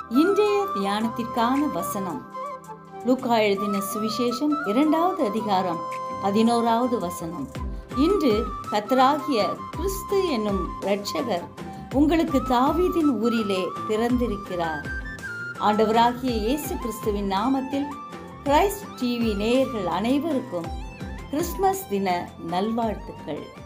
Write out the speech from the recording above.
இன்றைய தியானத்திற்கான வசனம் லூக்கா எழுதின சுவிசேஷம் 2வது அதிகாரம் 11வது வசனம். இன்று கர்த்தராகிய கிறிஸ்து என்னும் இரட்சகர் உங்களுக்கு தாவீதின் ஊரிலே பிறந்திருக்கிறார். ஆண்டவராகிய இயேசு கிறிஸ்துவின் நாமத்தில் கிரைஸ்ட் டிவி நேயர்கள் அனைவருக்கும் கிறிஸ்துமஸ் தின நல்வாழ்த்துக்கள்.